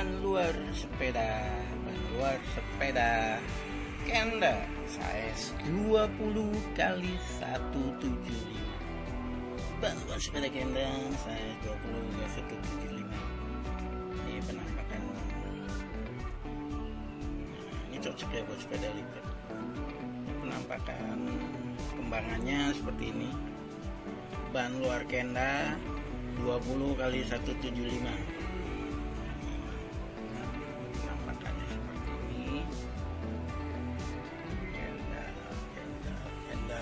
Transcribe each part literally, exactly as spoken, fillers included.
ban luar sepeda, ban luar sepeda Kenda size dua puluh kali seratus tujuh puluh lima. Ban luar sepeda Kenda size dua puluh kali seratus tujuh puluh lima. Ini penampakan. Nah, ini cocok ya buat sepeda lipat. Penampakan kembangannya seperti ini. Ban luar Kenda dua puluh kali seratus tujuh puluh lima. Penampakannya seperti ini. Kenda, Kenda, Kenda.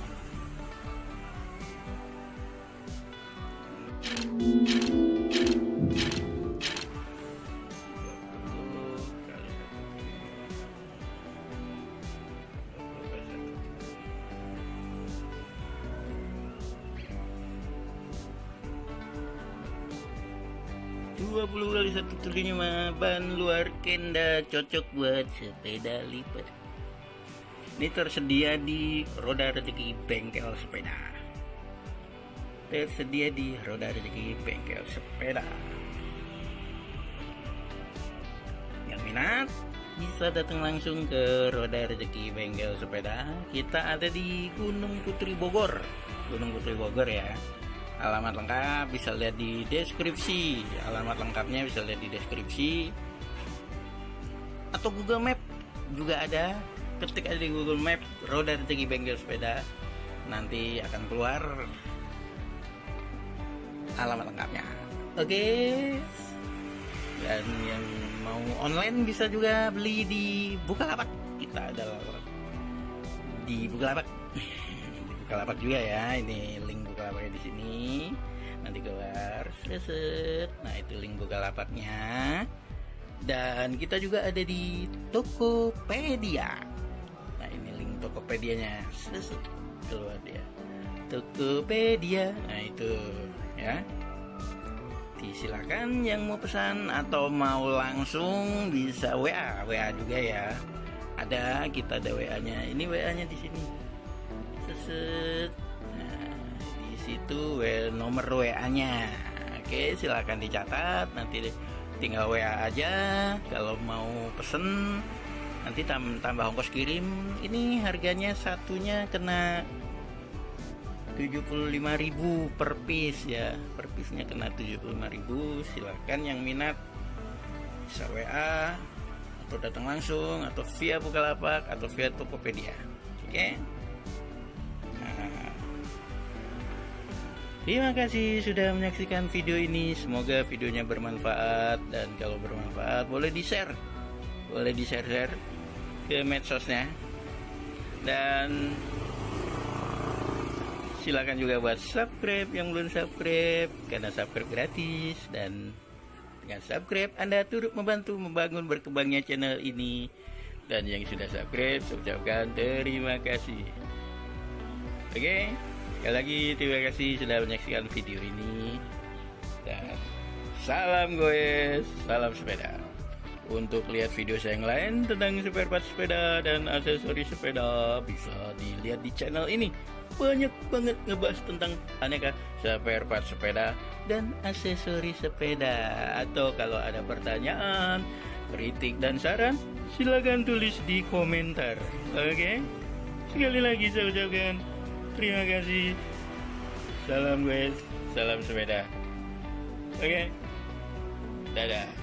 dua puluh kali seratus tujuh puluh lima. Ban luar Kenda cocok buat sepeda lipat. Ini tersedia di Roda Rezeki Bengkel Sepeda. Tersedia di Roda Rezeki Bengkel Sepeda. Yang minat bisa datang langsung ke Roda Rezeki Bengkel Sepeda. Kita ada di Gunung Putri Bogor. Gunung Putri Bogor ya. Alamat lengkap bisa lihat di deskripsi. Alamat lengkapnya bisa lihat di deskripsi. Atau Google Map juga ada. Ketik aja di Google Map Roda Rezeki Bengkel Sepeda. Nanti akan keluar alamat lengkapnya. Oke. Dan yang mau online bisa juga beli di Bukalapak. Kita ada di Bukalapak. Bukalapak juga ya, ini link Bukalapaknya di sini. Nanti keluar, set. Nah itu link Bukalapaknya. Dan kita juga ada di Tokopedia. Nah ini link Tokopedianya, set keluar dia. Tokopedia. Nah itu ya. Silakan yang mau pesan atau mau langsung bisa W A, W A juga ya. Ada, kita ada W A-nya. Ini W A-nya di sini. Set. Nah, di situ nomor W A-nya. Oke, silakan dicatat. Nanti tinggal W A aja. Kalau mau pesen, nanti tambah ongkos kirim. Ini harganya satunya kena tujuh puluh lima ribu per piece ya. Per piece-nya kena tujuh puluh lima ribu. Silakan yang minat bisa W A atau datang langsung atau via Bukalapak atau via Tokopedia. Oke. Terima kasih sudah menyaksikan video ini. Semoga videonya bermanfaat. Dan kalau bermanfaat boleh di-share. Boleh di-share-share ke medsosnya. Dan silakan juga buat subscribe yang belum subscribe, karena subscribe gratis. Dan dengan subscribe Anda turut membantu membangun berkembangnya channel ini. Dan yang sudah subscribe, saya ucapkan terima kasih. Oke okay? Sekali lagi terima kasih sudah menyaksikan video ini. Dan salam goes, salam sepeda. Untuk lihat video saya yang lain tentang spare part sepeda dan aksesoris sepeda, bisa dilihat di channel ini. Banyak banget ngebahas tentang aneka spare part sepeda dan aksesoris sepeda. Atau kalau ada pertanyaan, kritik dan saran, silakan tulis di komentar. Oke okay? Sekali lagi saya ucapkan terima kasih. Salam guys, salam sepeda. Oke, okay. Dadah.